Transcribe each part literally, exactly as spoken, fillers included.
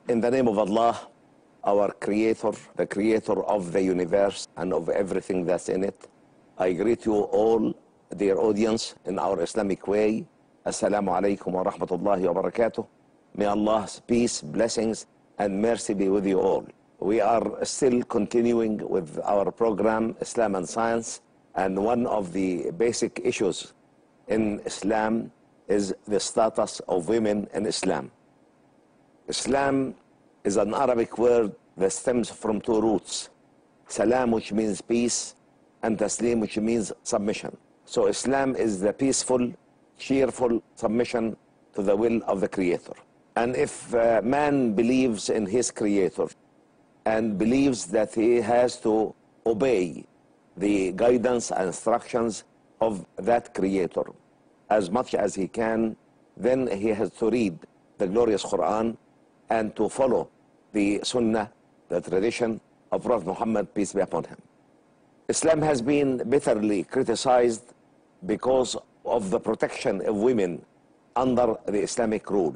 In the name of Allah, our Creator, the Creator of the universe and of everything that's in it, I greet you all, dear audience, in our Islamic way. Assalamu alaikum wa rahmatullahi wa barakatuh. May Allah's peace, blessings, and mercy be with you all. We are still continuing with our program, Islam and Science, and one of the basic issues in Islam is the status of women in Islam. Islam is an Arabic word that stems from two roots. Salam, which means peace, and Taslim, which means submission. So Islam is the peaceful, cheerful submission to the will of the Creator. And if uh, man believes in his Creator and believes that he has to obey the guidance and instructions of that Creator as much as he can, then he has to read the glorious Quran and to follow the Sunnah, the tradition of Prophet Muhammad, peace be upon him. Islam has been bitterly criticized because of the protection of women under the Islamic rule.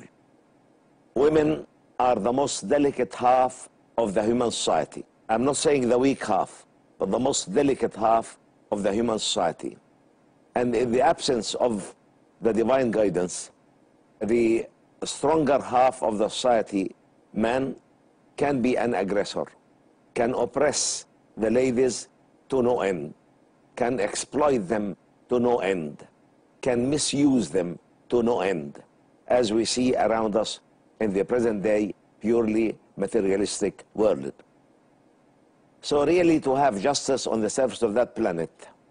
Women are the most delicate half of the human society. I'm not saying the weak half, but the most delicate half of the human society. And in the absence of the divine guidance, the stronger half of the society, man, can be an aggressor, can oppress the ladies to no end, can exploit them to no end, can misuse them to no end, as we see around us in the present day purely materialistic world. So really, to have justice on the surface of that planet,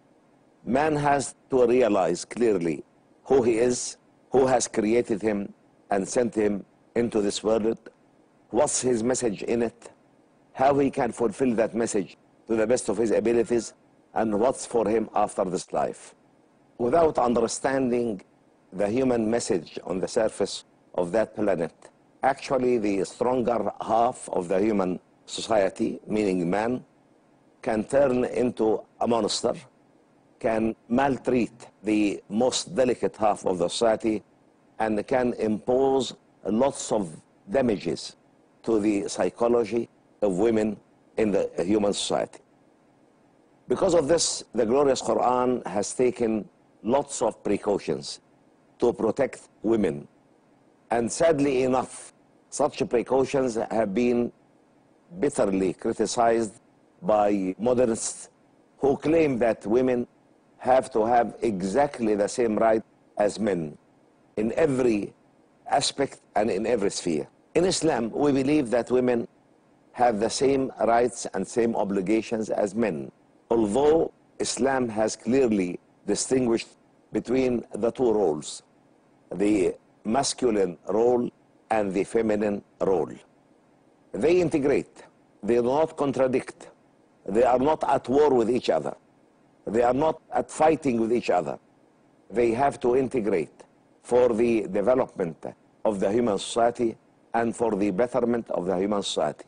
man has to realize clearly who he is, who has created him and sent him into this world, what's his message in it, how he can fulfill that message to the best of his abilities, and what's for him after this life. Without understanding the human message on the surface of that planet, actually the stronger half of the human society, meaning man, can turn into a monster, can maltreat the most delicate half of the society, and can impose lots of damages to the psychology of women in the human society. Because of this, the glorious Quran has taken lots of precautions to protect women. And sadly enough, such precautions have been bitterly criticized by modernists who claim that women have to have exactly the same right as men in every aspect and in every sphere. In Islam, we believe that women have the same rights and same obligations as men, although Islam has clearly distinguished between the two roles, the masculine role and the feminine role. They integrate, they do not contradict, they are not at war with each other, they are not at fighting with each other. They have to integrate for the development of the human society and for the betterment of the human society.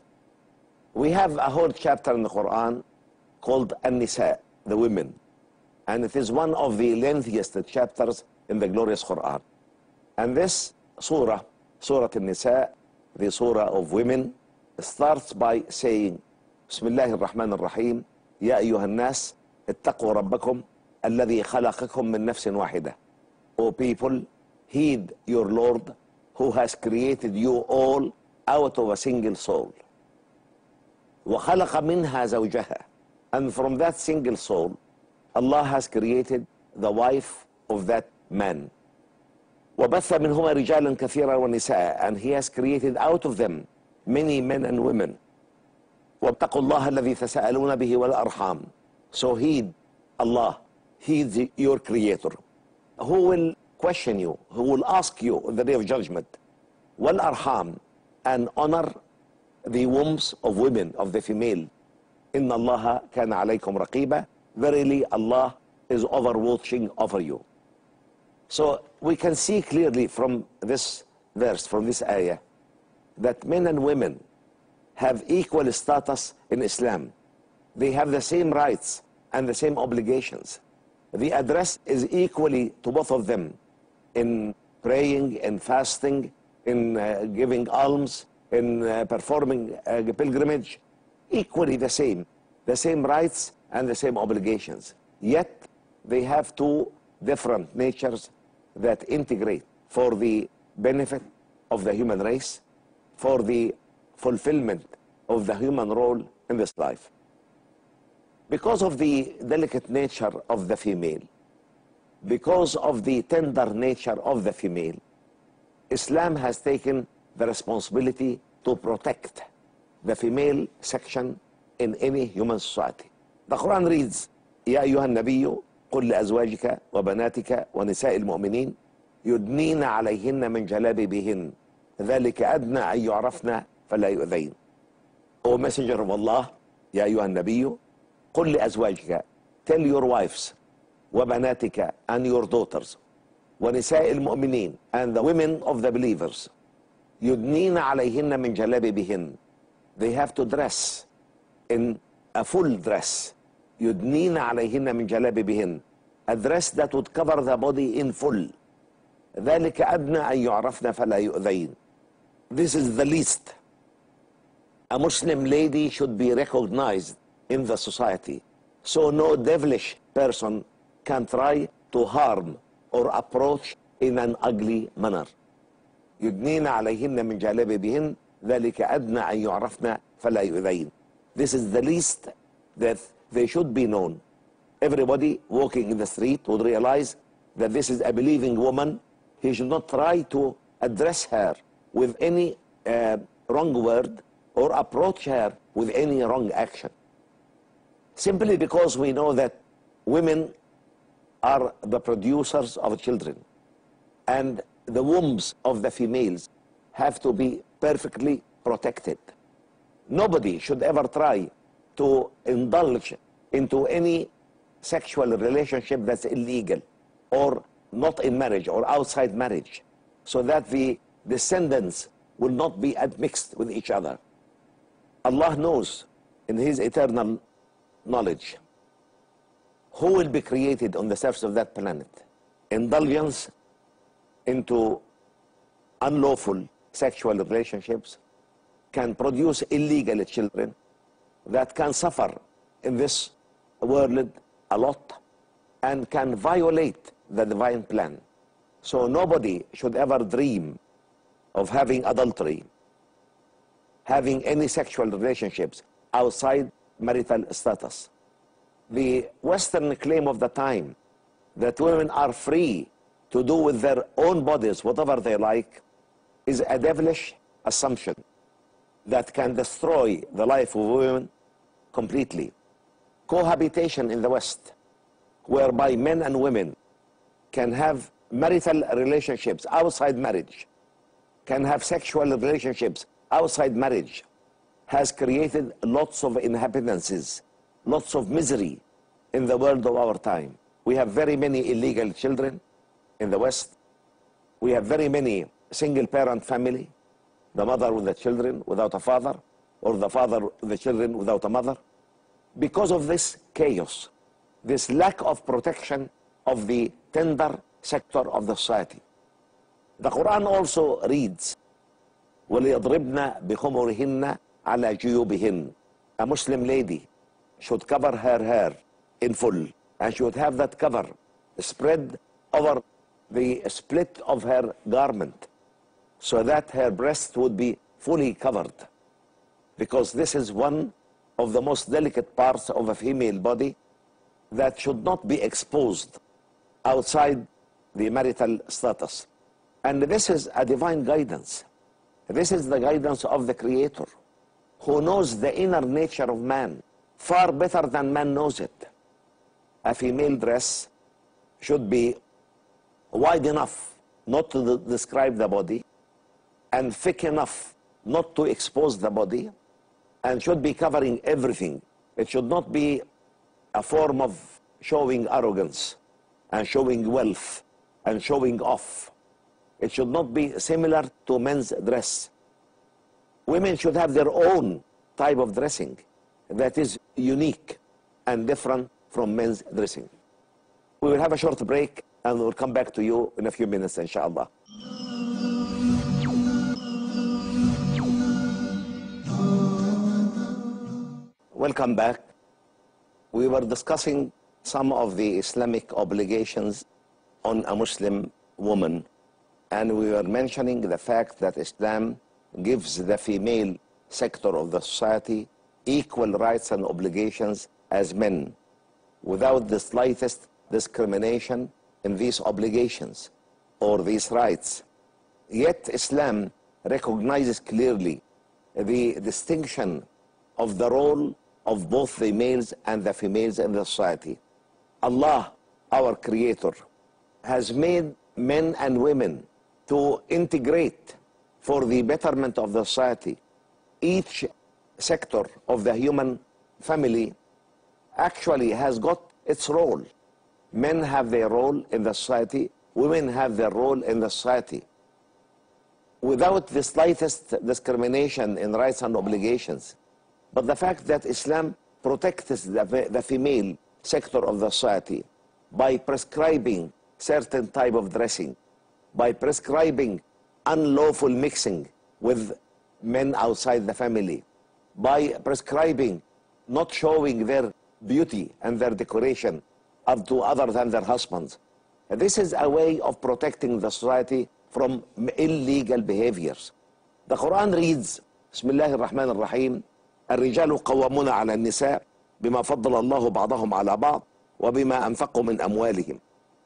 We have a whole chapter in the Quran called An-Nisa, the women, and it is one of the lengthiest chapters in the glorious Quran. And this surah, Surah An-Nisa, the surah of women, starts by saying, Bismillah ar-Rahman ar-Rahim, Ya ayyuhan nas, ittaqu rabbakum, alladhi khalaqakum min nafsin wahida. O people, heed your Lord, who has created you all out of a single soul. وَخَلَقَ مِنْهَا زَوْجَهَا. And from that single soul, Allah has created the wife of that man. وَبَثَّ مِنْهُمَا رِجَالًا كَثِيرًا وَنِسَاءً. And He has created out of them many men and women. وَاتَّقُوا اللَّهَ الَّذِي تَسَأَلُونَ بِهِ وَالْأَرْحَامِ. So heed Allah, heed your Creator, who will question you, who will ask you on the day of judgment. وَالْأَرْحَامِ. And honor the wombs of women, of the female. إِنَّ اللَّهَ كَانَ عَلَيْكُمْ رَقِيبًا. Verily Allah is overwatching over you. So we can see clearly from this verse, from this ayah, that men and women have equal status in Islam. They have the same rights and the same obligations. The address is equally to both of them in praying, in fasting, in uh, giving alms, in uh, performing a pilgrimage, equally the same, the same rights and the same obligations. Yet they have two different natures that integrate for the benefit of the human race, for the fulfillment of the human role in this life. Because of the delicate nature of the female, because of the tender nature of the female, Islam has taken the responsibility to protect the female section in any human society. The Quran reads, يا أيها النبي قل لأزواجك وبناتك ونساء المؤمنين يدنين عليهن من جلابيبهن ذلك أدنى أن يعرفن فلا يؤذين. O Messenger of Allah, يا أيها النبي قل لأزواجك, tell your wives, وبناتك, and your daughters, ونساء المؤمنين, and the women of the believers, يدنين عليهن من جلابيبهن, they have to dress in a full dress. يدنين عليهن من جلابيبهن, a dress that would cover the body in full. ذلك أدنى أن يعرفن فلا يؤذين. This is the least a Muslim lady should be recognized in the society, so no devilish person can try to harm or approach in an ugly manner. يدنين عليهن من جلابيبهن ذلك أدنى أن يعرفن فلا يؤذين. This is the least that they should be known. Everybody walking in the street would realize that this is a believing woman. He should not try to address her with any uh, wrong word or approach her with any wrong action. Simply because we know that women are the producers of children, and the wombs of the females have to be perfectly protected. Nobody should ever try to indulge into any sexual relationship that's illegal or not in marriage or outside marriage, so that the descendants will not be admixed with each other. Allah knows in His eternal knowledge who will be created on the surface of that planet. Indulgence into unlawful sexual relationships can produce illegal children that can suffer in this world a lot and can violate the divine plan. So nobody should ever dream of having adultery, having any sexual relationships outside marital status. The Western claim of the time that women are free to do with their own bodies whatever they like is a devilish assumption that can destroy the life of women completely. Cohabitation in the West, whereby men and women can have marital relationships outside marriage, can have sexual relationships outside marriage, has created lots of inhabitants, lots of misery in the world of our time. We have very many illegal children in the West. We have very many single-parent family, the mother with the children without a father, or the father with the children without a mother. Because of this chaos, this lack of protection of the tender sector of the society. The Quran also reads, وَلِيَضْرِبْنَ بِخُمُرِهِنَّ عَلَى جُيُوبِهِنَّ. A Muslim lady should cover her hair in full, and she would have that cover spread over the split of her garment, so that her breast would be fully covered, because this is one of the most delicate parts of a female body that should not be exposed outside the marital status. And this is a divine guidance. This is the guidance of the Creator, who knows the inner nature of man far better than man knows it. A female dress should be wide enough not to describe the body, and thick enough not to expose the body, and should be covering everything. It should not be a form of showing arrogance and showing wealth and showing off. It should not be similar to men's dress. Women should have their own type of dressing that is unique and different from men's dressing. We will have a short break and we'll come back to you in a few minutes, inshallah. Welcome back. We were discussing some of the Islamic obligations on a Muslim woman, and we were mentioning the fact that Islam gives the female sector of the society equal rights and obligations as men, without the slightest discrimination in these obligations or these rights. Yet Islam recognizes clearly the distinction of the role of both the males and the females in the society. Allah, our Creator, has made men and women to integrate for the betterment of the society. Each sector of the human family actually has got its role. Men have their role in the society, women have their role in the society, without the slightest discrimination in rights and obligations. But the fact that Islam protects the, the female sector of the society by prescribing certain type of dressing, by prescribing unlawful mixing with men outside the family, by prescribing not showing their beauty and their decoration up to other than their husbands. This is a way of protecting the society from illegal behaviors. The Quran reads, Bismillah ar-Rahman ar-Rahim, الرجال قوامون على النساء بما فضل الله بعضهم على بعض وبما أنفقوا من أموالهم.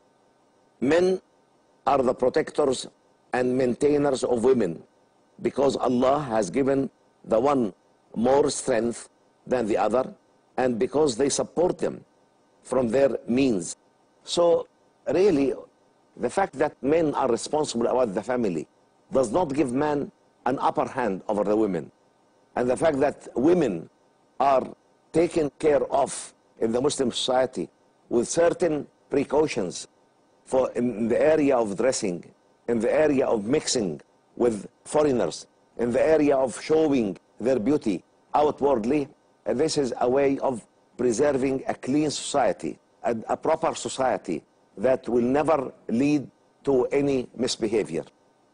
Men are the protectors and maintainers of women because Allah has given the one more strength than the other, and because they support them from their means. So really, the fact that men are responsible about the family does not give man an upper hand over the women. And the fact that women are taken care of in the Muslim society with certain precautions for in the area of dressing, in the area of mixing with foreigners, in the area of showing their beauty outwardly, this is a way of preserving a clean society, a, a proper society that will never lead to any misbehavior.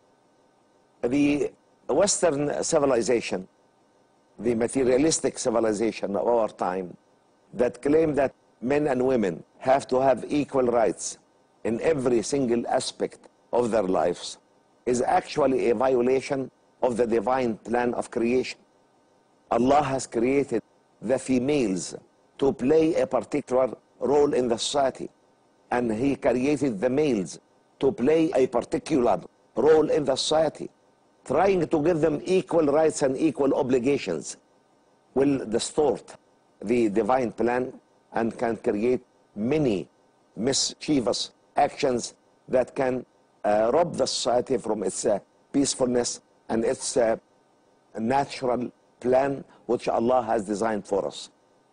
The Western civilization, the materialistic civilization of our time, that claim that men and women have to have equal rights in every single aspect of their lives, is actually a violation of the divine plan of creation. Allah has created the females to play a particular role in the society, and He created the males to play a particular role in the society. Trying to give them equal rights and equal obligations will distort the divine plan and can create many mischievous actions that can uh, rob the society from its uh, peacefulness and its uh, natural plan which Allah has designed for us.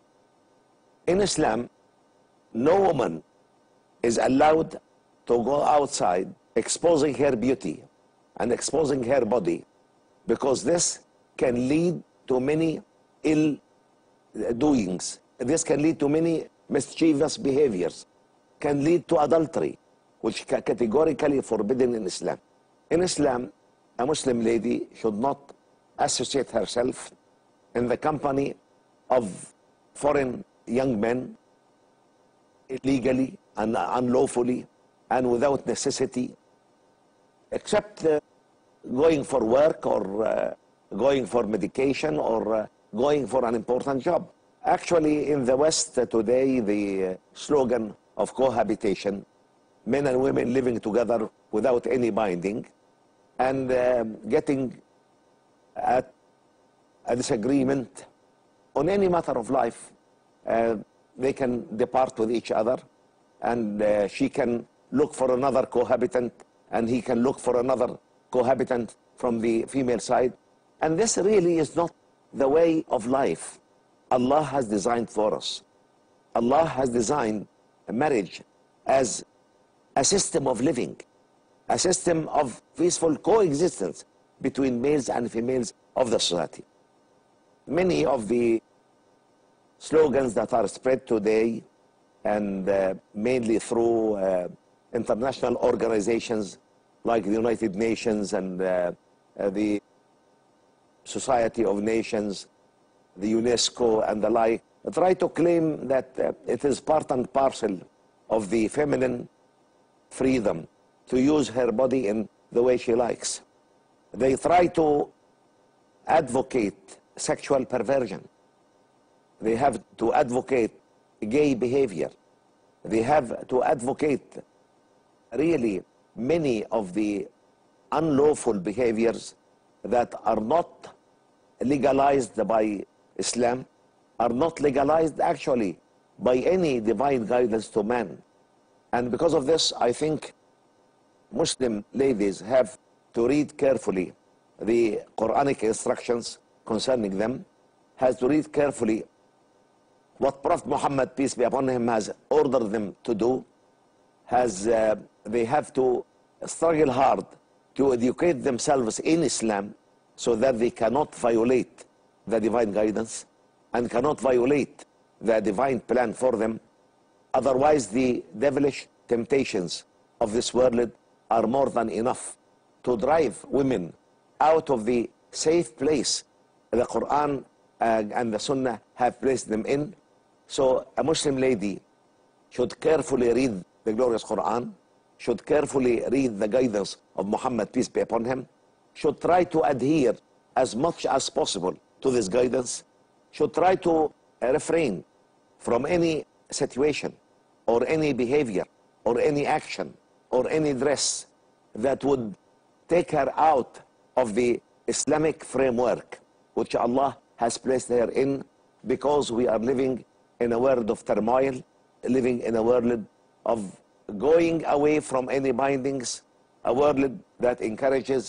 In Islam, no woman is allowed to go outside exposing her beauty and exposing her body, because this can lead to many ill doings. This can lead to many mischievous behaviors, can lead to adultery, which is categorically forbidden in Islam. In Islam, a Muslim lady should not associate herself in the company of foreign young men illegally and unlawfully and without necessity, except uh, going for work or uh, going for medication or uh, going for an important job. Actually, in the West uh, today, the uh, slogan of cohabitation, men and women living together without any binding and uh, getting at a disagreement on any matter of life, uh, they can depart with each other, and uh, she can look for another cohabitant and he can look for another cohabitant from the female side. And this really is not the way of life Allah has designed for us. Allah has designed marriage as a system of living, a system of peaceful coexistence between males and females of the society. Many of the slogans that are spread today, and uh, mainly through uh, international organizations like the United Nations and uh, uh, the Society of Nations, the UNESCO and the like, try to claim that uh, it is part and parcel of the feminine freedom to use her body in the way she likes. They try to advocate sexual perversion. They have to advocate gay behavior. They have to advocate really many of the unlawful behaviors that are not legalized by Islam, are not legalized actually by any divine guidance to man. And because of this, I think Muslim ladies have to read carefully the Quranic instructions concerning them, has to read carefully what Prophet Muhammad, peace be upon him, has ordered them to do, has uh, they have to struggle hard to educate themselves in Islam so that they cannot violate the divine guidance and cannot violate the divine plan for them. Otherwise, the devilish temptations of this world are more than enough to drive women out of the safe place the Quran uh, and the Sunnah have placed them in. So a Muslim lady should carefully read the glorious Quran, should carefully read the guidance of Muhammad, peace be upon him, should try to adhere as much as possible to this guidance, should try to refrain from any situation or any behavior or any action or any dress that would take her out of the Islamic framework which Allah has placed her in, because we are living in a world of turmoil, living in a world of going away from any bindings, a world that encourages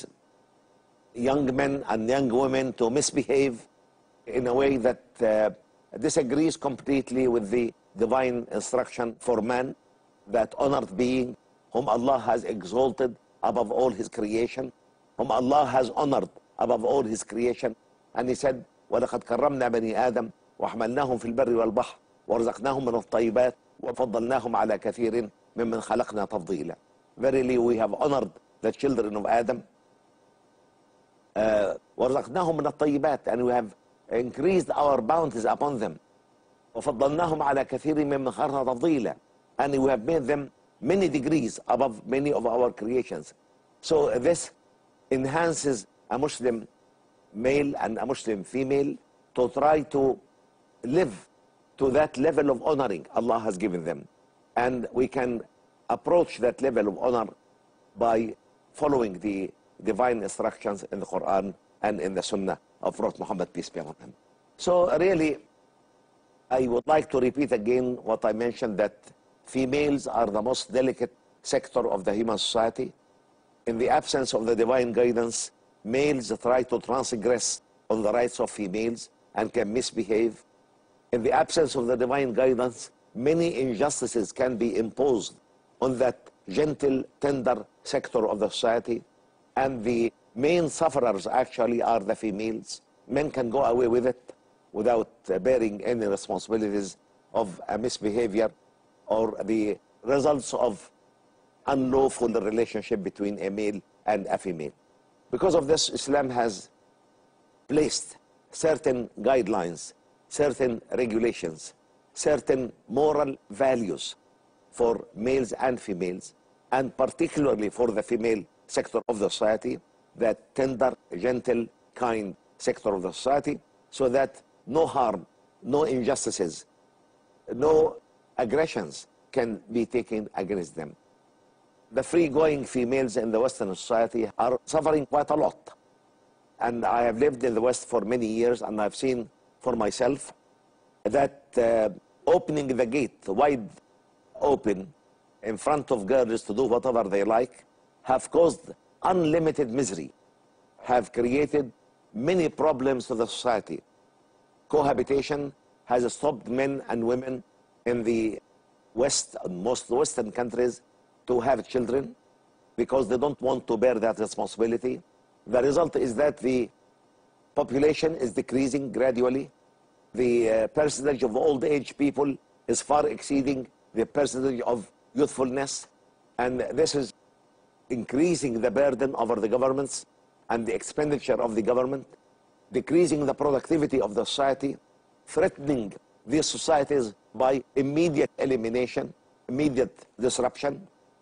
young men and young women to misbehave in a way that uh, disagrees completely with the divine instruction for man, that honored being whom Allah has exalted above all his creation, whom Allah has honored above all his creation. And he said, وَلَقَدْ كَرَّمْنَا بَنِي آدَمَ وَحْمَلْنَاهُمْ فِي الْبَرِّ وَالْبَحْرِ وَرَزَقْنَاهُمْ مِنَ الطَّيِّبَاتِ وَفَضَّلْنَاهُمْ عَلَى كَثِيرٍ مِمَّنْ خَلَقْنَا تَفْضِيلًا. Verily we have honored the children of Adam, uh, وَرَزَقْنَاهُمْ مِنَ الطَّيِّبَاتِ, and we have increased our bounties upon them. وَفَضَّلْنَاهُمْ عَلَى كَثِيرٍ مِمَّنْ خَلَقْنَا تَفْضِيلًا, and we have made them many degrees above many of our creations. So this enhances a Muslim male and a Muslim female to try to live to that level of honoring Allah has given them. And we can approach that level of honor by following the divine instructions in the Quran and in the Sunnah of Prophet Muhammad, peace be upon him. So really, I would like to repeat again what I mentioned, that females are the most delicate sector of the human society. In the absence of the divine guidance, males try to transgress on the rights of females and can misbehave. In the absence of the divine guidance, many injustices can be imposed on that gentle, tender sector of the society, and the main sufferers actually are the females. Men can go away with it without uh, bearing any responsibilities of a misbehavior or the results of unlawful relationship between a male and a female. Because of this, Islam has placed certain guidelines, certain regulations, certain moral values for males and females, and particularly for the female sector of the society, that tender, gentle, kind sector of the society, so that no harm, no injustices, no aggressions can be taken against them. The free-going females in the Western society are suffering quite a lot. And I have lived in the West for many years, and I've seen for myself that uh, opening the gate wide open in front of girls to do whatever they like have caused unlimited misery, have created many problems to the society. Cohabitation has stopped men and women in the West, most Western countries, to have children because they don't want to bear that responsibility. The result is that the population is decreasing gradually. The uh, percentage of old age people is far exceeding the percentage of youthfulness, and this is increasing the burden over the governments and the expenditure of the government, decreasing the productivity of the society, threatening these societies by immediate elimination, immediate disruption.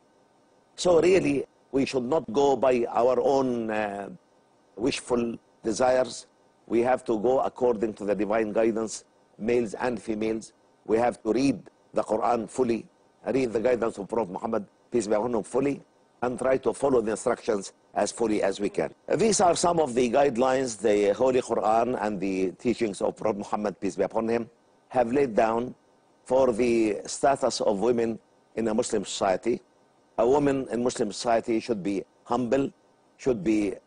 So really, we should not go by our own uh, wishful desires. We have to go according to the divine guidance, males and females. We have to read the Quran fully, read the guidance of Prophet Muhammad, peace be upon him, fully, and try to follow the instructions as fully as we can. These are some of the guidelines the Holy Quran and the teachings of Prophet Muhammad, peace be upon him, have laid down for the status of women in a Muslim society. A woman in Muslim society should be humble, should be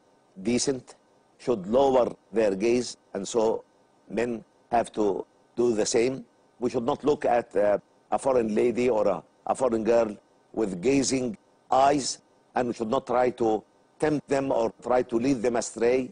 decent, should lower their gaze, and so men have to do the same. We should not look at uh, a foreign lady or a, a foreign girl with gazing eyes, and we should not try to tempt them or try to lead them astray.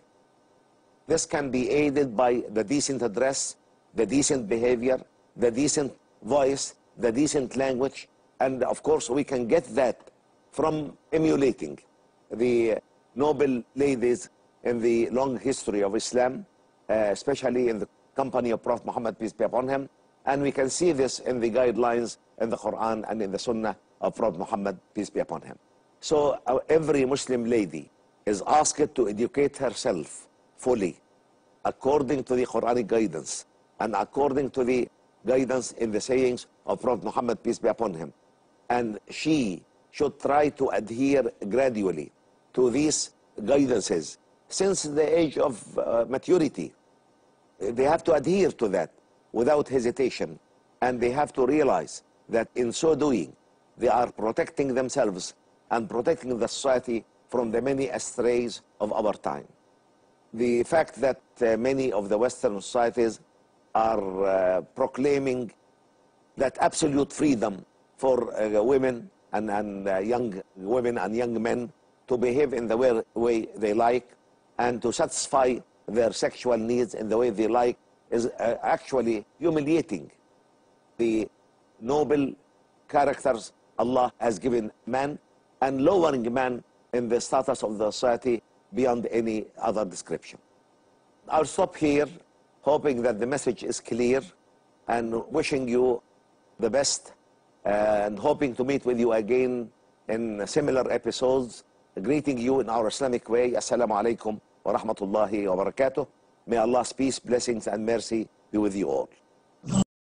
This can be aided by the decent address, the decent behavior, the decent voice, the decent language, and of course we can get that from emulating the noble ladies in the long history of Islam, uh, especially in the company of Prophet Muhammad, peace be upon him. And we can see this in the guidelines in the Quran and in the Sunnah of Prophet Muhammad, peace be upon him. So uh, every Muslim lady is asked to educate herself fully according to the Quranic guidance and according to the guidance in the sayings of Prophet Muhammad, peace be upon him. And she should try to adhere gradually to these guidances since the age of uh, maturity. They have to adhere to that without hesitation, and they have to realize that in so doing, they are protecting themselves and protecting the society from the many strays of our time. The fact that uh, many of the Western societies are uh, proclaiming that absolute freedom for uh, women and, and uh, young women and young men to behave in the way, way they like and to satisfy their sexual needs in the way they like is uh, actually humiliating the noble characters Allah has given man and lowering man in the status of the society beyond any other description. I'll stop here, hoping that the message is clear, and wishing you the best, and hoping to meet with you again in similar episodes. Greeting you in our Islamic way. Assalamu alaikum wa rahmatullahi wa barakatuh. May Allah's peace, blessings, and mercy be with you all.